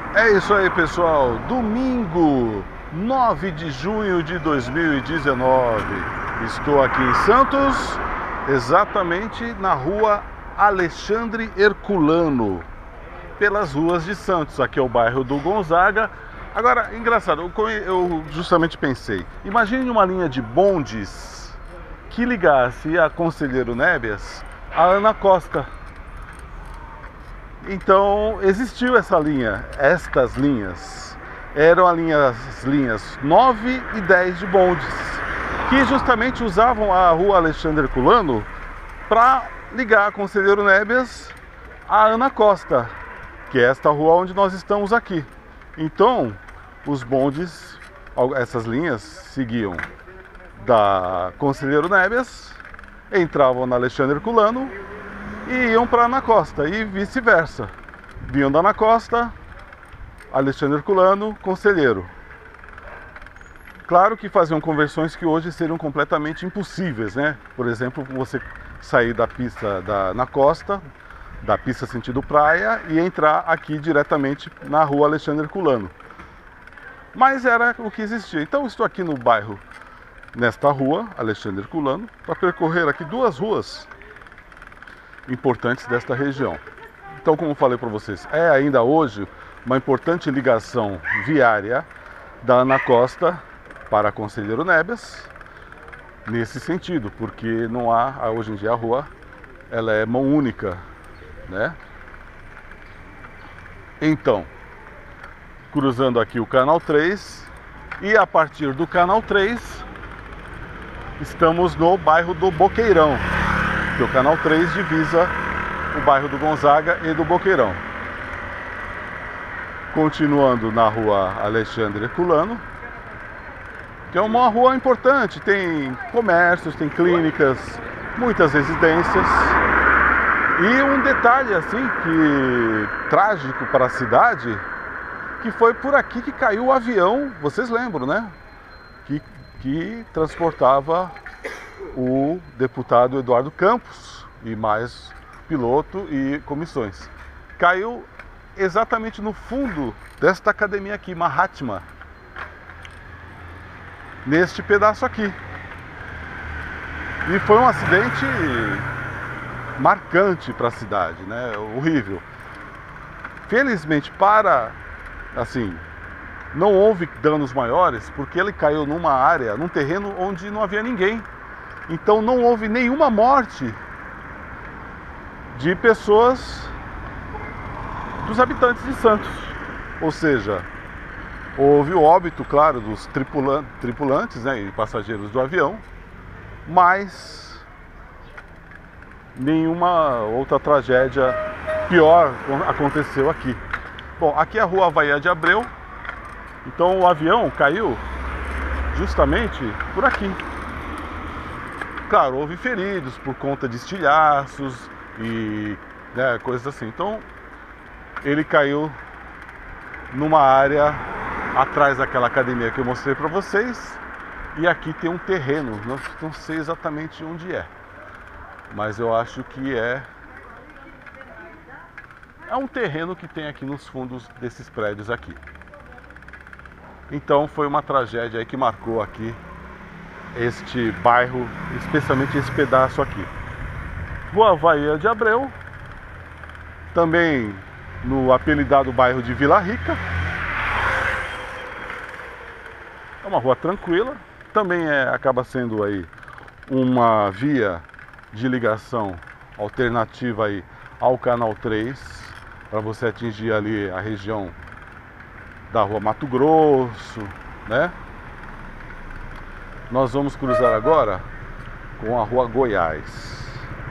É isso aí, pessoal. Domingo, 9 de junho de 2019. Estou aqui em Santos, exatamente na rua Alexandre Herculano, pelas ruas de Santos. Aqui é o bairro do Gonzaga. Agora, engraçado, eu justamente pensei, imagine uma linha de bondes que ligasse a Conselheiro Nébias a Ana Costa. Então existiu essa linha, estas linhas eram as linhas 9 e 10 de bondes, que justamente usavam a rua Alexandre Herculano para ligar a Conselheiro Nébias a Ana Costa, que é esta rua onde nós estamos aqui. Então os bondes, essas linhas seguiam da Conselheiro Nébias, entravam na Alexandre Herculano e iam para Ana Costa e vice-versa. Vinham da Ana Costa, Alexandre Herculano, Conselheiro. Claro que faziam conversões que hoje seriam completamente impossíveis, né? Por exemplo, você sair da pista da Ana Costa, da pista sentido praia, e entrar aqui diretamente na rua Alexandre Herculano. Mas era o que existia. Então estou aqui no bairro, nesta rua Alexandre Herculano, para percorrer aqui duas ruas importantes desta região. Então, como falei para vocês, é ainda hoje uma importante ligação viária da Ana Costa para Conselheiro Nébias, nesse sentido, porque não há, hoje em dia a rua, ela é mão única, né? Então, cruzando aqui o Canal 3, e a partir do Canal 3, estamos no bairro do Boqueirão, que o Canal 3 divisa o bairro do Gonzaga e do Boqueirão. Continuando na rua Alexandre Herculano, que é uma rua importante, tem comércios, tem clínicas, muitas residências. E um detalhe assim que trágico para a cidade, que foi por aqui que caiu o avião, vocês lembram, né? Que transportava o deputado Eduardo Campos e mais piloto e comissões. Caiu exatamente no fundo desta academia aqui, Mahatma, neste pedaço aqui. E foi um acidente marcante para a cidade, né? Horrível. Felizmente não houve danos maiores, porque ele caiu numa área, num terreno onde não havia ninguém. Então não houve nenhuma morte de pessoas, dos habitantes de Santos. Ou seja, houve o óbito, claro, dos tripulantes, né, e passageiros do avião, mas nenhuma outra tragédia pior aconteceu aqui. Bom, aqui é a rua Avaia de Abreu, então o avião caiu justamente por aqui. Claro, houve feridos por conta de estilhaços e coisas assim. Então, ele caiu numa área atrás daquela academia que eu mostrei para vocês. E aqui tem um terreno, não sei exatamente onde é, mas eu acho que é um terreno que tem aqui nos fundos desses prédios aqui. Então, foi uma tragédia aí que marcou aqui este bairro, especialmente esse pedaço aqui. Rua Avaia de Abreu, também no apelidado bairro de Vila Rica. É uma rua tranquila, também acaba sendo aí uma via de ligação alternativa aí ao Canal 3, para você atingir ali a região da rua Mato Grosso, né? Nós vamos cruzar agora com a rua Goiás.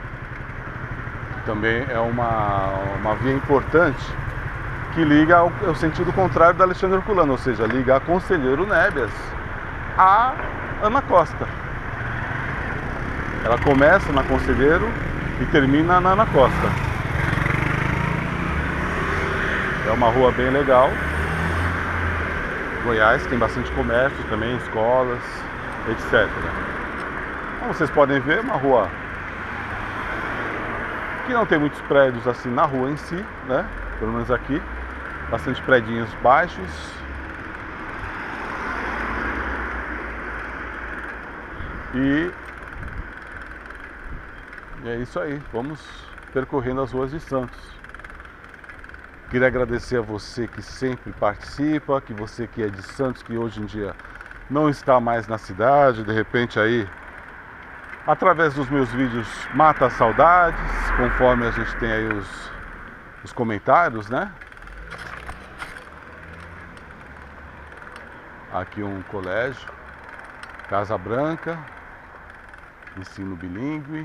Também é uma via importante que liga ao sentido contrário da Alexandre Herculano, ou seja, liga a Conselheiro Nébias a Ana Costa. Ela começa na Conselheiro e termina na Ana Costa. É uma rua bem legal. Goiás tem bastante comércio também, escolas, etc. Como vocês podem ver, uma rua que não tem muitos prédios assim na rua em si, né? Pelo menos aqui. bastante predinhos baixos. E é isso aí, vamos percorrendo as ruas de Santos. Queria agradecer a você que sempre participa, que você que é de Santos, que hoje em dia não está mais na cidade, de repente aí, através dos meus vídeos, mata as saudades, conforme a gente tem aí os comentários, né? Aqui um colégio, Casa Branca, ensino bilíngue.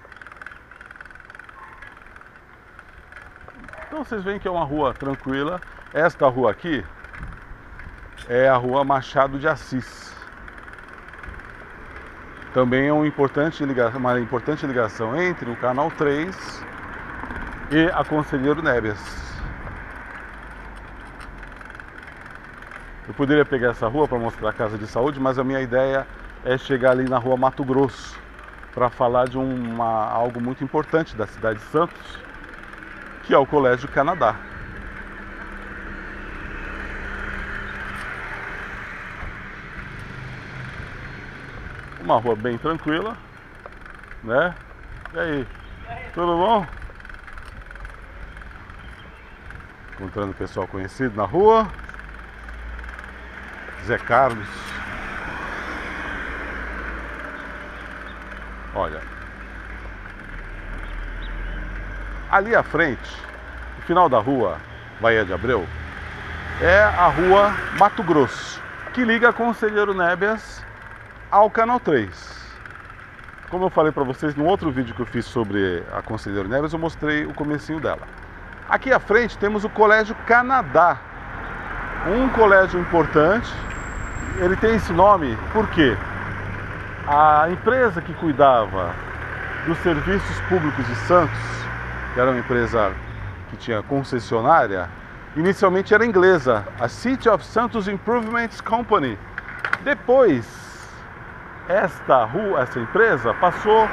Então vocês veem que é uma rua tranquila. Esta rua aqui é a rua Machado de Assis. Também é uma importante ligação entre o Canal 3 e a Conselheiro Nebias. Eu poderia pegar essa rua para mostrar a casa de saúde, mas a minha ideia é chegar ali na rua Mato Grosso para falar de algo muito importante da cidade de Santos, que é o Colégio Canadá. Uma rua bem tranquila, né? E aí, tudo bom? Encontrando pessoal conhecido na rua. Zé Carlos. Olha, ali à frente, no final da rua Bahia de Abreu, é a rua Mato Grosso, que liga a Conselheiro Nebias ao Canal 3. Como eu falei para vocês no outro vídeo que eu fiz sobre a Conselheiro Nebias, eu mostrei o comecinho dela. Aqui à frente temos o Colégio Canadá, um colégio importante. Ele tem esse nome porque a empresa que cuidava dos serviços públicos de Santos, que era uma empresa que tinha concessionária, inicialmente era inglesa, a City of Santos Improvement Company. Depois, essa empresa passou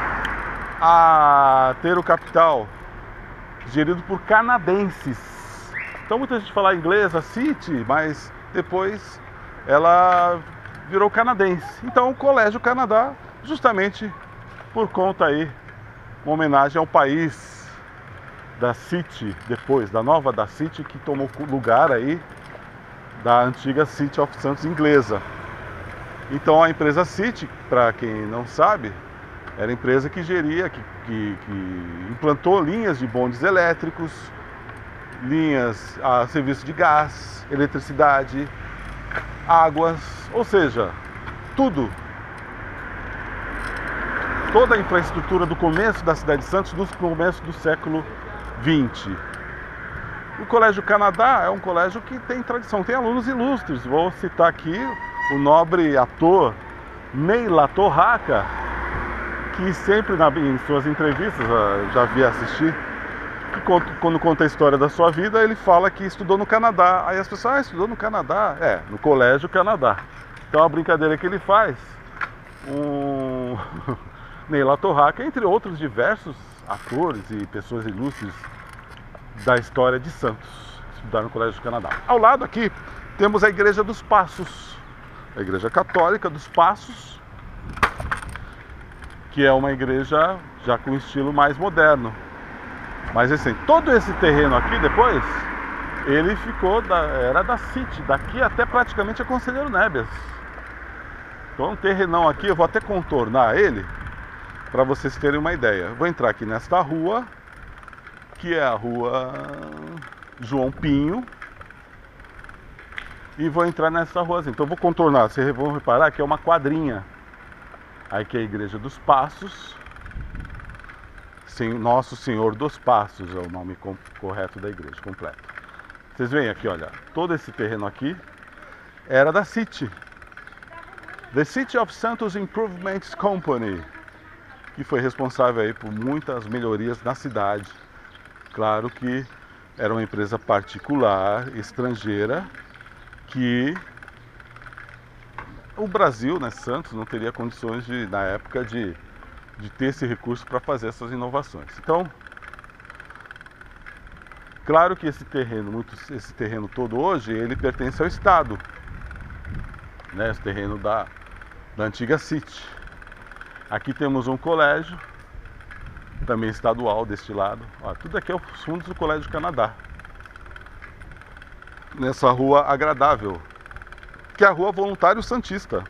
a ter o capital gerido por canadenses. Então muita gente fala inglesa, City, mas depois ela virou canadense. Então o Colégio Canadá, justamente por conta aí, uma homenagem ao país da City, depois da nova da City, que tomou lugar aí da antiga City of Santos inglesa. Então a empresa City, para quem não sabe, era a empresa que geria, que implantou linhas de bondes elétricos, linhas a serviço de gás, eletricidade, águas, ou seja, tudo. Toda a infraestrutura do começo da cidade de Santos, do começo do século XX. O Colégio Canadá é um colégio que tem tradição, tem alunos ilustres. Vou citar aqui o nobre ator Neila Torraca, que sempre em suas entrevistas, já vi assistir, que quando conta a história da sua vida, ele fala que estudou no Canadá. Aí as pessoas, estudou no Canadá? É, no Colégio Canadá. Então a brincadeira que ele faz, Neila Torraca, entre outros diversos atores e pessoas ilustres da história de Santos, estudaram no Colégio Canadá. Ao lado aqui temos a Igreja dos Passos, a Igreja Católica dos Passos, que é uma igreja já com estilo mais moderno. Mas assim, todo esse terreno aqui depois, ele era da City, daqui até praticamente a Conselheiro Nebias. Então um terrenão aqui, eu vou até contornar ele, para vocês terem uma ideia. Vou entrar aqui nesta rua, que é a rua João Pinho, e vou entrar nessa ruazinha. Então eu vou contornar, vocês vão reparar que é uma quadrinha. Aqui é a Igreja dos Passos, Nosso Senhor dos Passos é o nome correto da igreja, completo. Vocês veem aqui, olha, todo esse terreno aqui era da City, The City of Santos Improvement Company, que foi responsável aí por muitas melhorias na cidade. Claro que era uma empresa particular, estrangeira, que o Brasil, né, Santos, não teria condições na época de ter esse recurso para fazer essas inovações. Então, Claro que esse terreno todo hoje, ele pertence ao Estado, né? Esse terreno da antiga City. Aqui temos um colégio, também estadual deste lado. Ó, tudo aqui é os fundos do Colégio Canadá. Nessa rua agradável, que é a rua Voluntário Santista.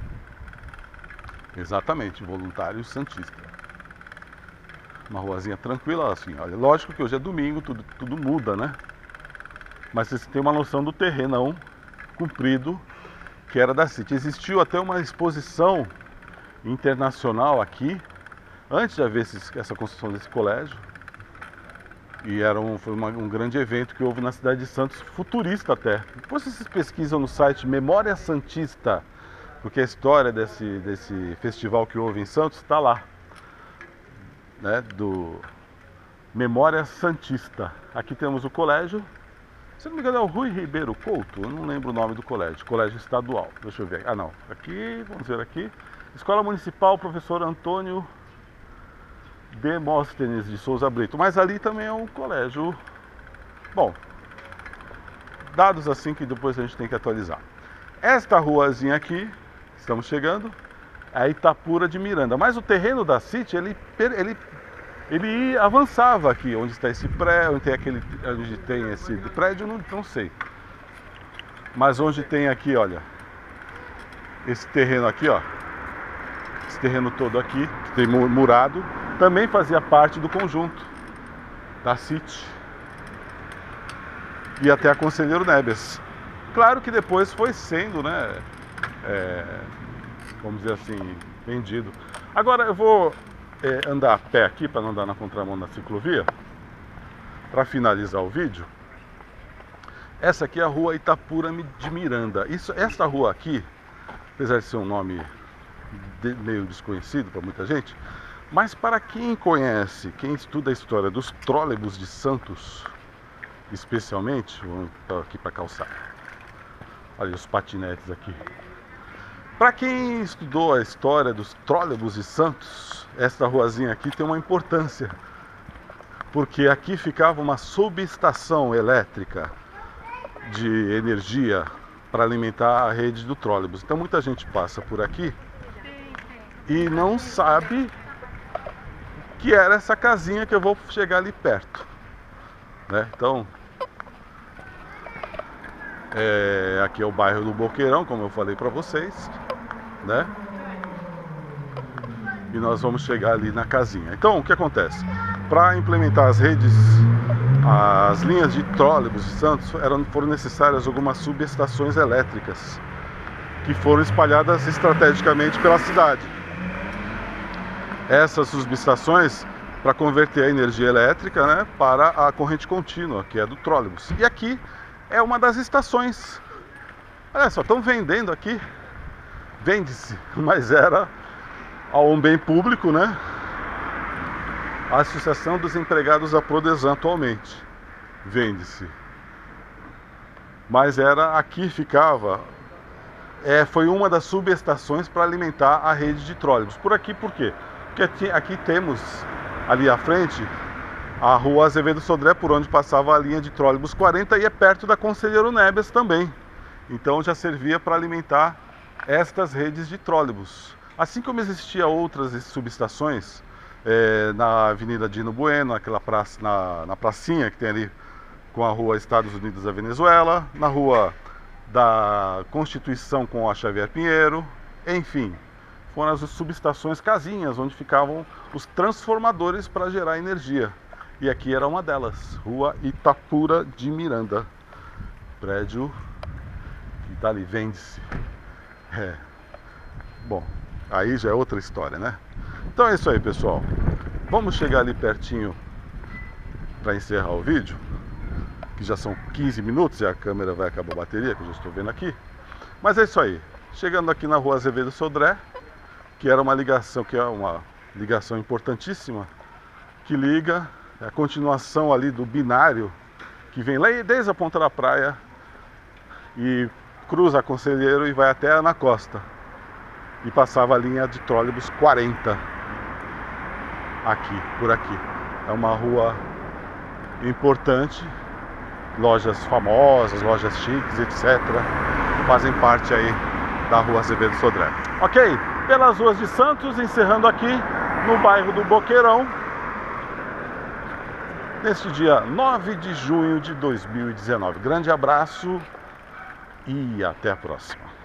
Exatamente, Voluntário Santista. Uma ruazinha tranquila assim, olha. Lógico que hoje é domingo, tudo muda, né? Mas vocês têm uma noção do terrenão comprido que era da City. Existiu até uma exposição internacional aqui, antes de haver essa construção desse colégio. E foi um grande evento que houve na cidade de Santos, futurista até. Depois vocês pesquisam no site Memória Santista, porque a história desse festival que houve em Santos está lá, né, do Memória Santista. Aqui temos o colégio, se não me engano é o Rui Ribeiro Couto, eu não lembro o nome do colégio, colégio estadual. Deixa eu ver, ah não, aqui, vamos ver aqui, Escola Municipal Professor Antônio Demóstenes de Souza Brito, mas ali também é um colégio. Bom, dados assim que depois a gente tem que atualizar. Esta ruazinha aqui, estamos chegando, é a Itapura de Miranda, mas o terreno da City, ele avançava aqui, onde está esse prédio, onde tem esse prédio, não sei. Mas onde tem aqui, olha, esse terreno aqui, ó, esse terreno todo aqui, que tem murado, também fazia parte do conjunto da City e até a Conselheiro Neves. Claro que depois foi sendo, né, vamos dizer assim, vendido. Agora eu vou andar a pé aqui para não andar na contramão da ciclovia, para finalizar o vídeo. Essa aqui é a rua Itapura de Miranda. Essa rua aqui, apesar de ser um nome meio desconhecido para muita gente, mas para quem conhece, quem estuda a história dos trólebus de Santos, especialmente, vamos aqui para a calçada. Olha os patinetes aqui. Para quem estudou a história dos trólebus de Santos, esta ruazinha aqui tem uma importância, porque aqui ficava uma subestação elétrica de energia para alimentar a rede do trólebus. Então muita gente passa por aqui e não sabe que era essa casinha que eu vou chegar ali perto, né? Então, aqui é o bairro do Boqueirão, como eu falei para vocês, né? E nós vamos chegar ali na casinha. Então, o que acontece? Para implementar as linhas de trólebus de Santos, foram necessárias algumas subestações elétricas que foram espalhadas estrategicamente pela cidade. Essas subestações para converter a energia elétrica, né, para a corrente contínua, que é do trólebus. E aqui é uma das estações. Olha só, estão vendendo aqui. Vende-se, mas era um bem público, né? A Associação dos Empregados da Prodesan atualmente. Vende-se. Mas aqui ficava. Foi uma das subestações para alimentar a rede de trólebus. Por aqui, por quê? Porque aqui temos, ali à frente, a rua Azevedo Sodré, por onde passava a linha de trólebus 40, e é perto da Conselheiro Neves também. Então já servia para alimentar estas redes de trólebus. Assim como existia outras subestações na Avenida Dino Bueno, naquela praça, na pracinha que tem ali com a rua Estados Unidos da Venezuela, na rua da Constituição com a Xavier Pinheiro, enfim. Foram as subestações casinhas, onde ficavam os transformadores para gerar energia. E aqui era uma delas, Rua Itapura de Miranda. Prédio que está ali, vende-se. Bom, aí já é outra história, né? Então é isso aí, pessoal. Vamos chegar ali pertinho para encerrar o vídeo, que já são 15 minutos e a câmera vai acabar a bateria, que eu já estou vendo aqui. Mas é isso aí. Chegando aqui na Rua Azevedo Sodré, que é uma ligação importantíssima, que liga a continuação ali do binário, que vem lá desde a ponta da praia e cruza a Conselheiro e vai até na costa. E passava a linha de trólebus 40 aqui, por aqui. É uma rua importante lojas famosas, lojas chiques, etc. fazem parte aí da Rua Azevedo Sodré. Ok, pelas ruas de Santos, encerrando aqui no bairro do Boqueirão, neste dia 9 de junho de 2019. Grande abraço e até a próxima.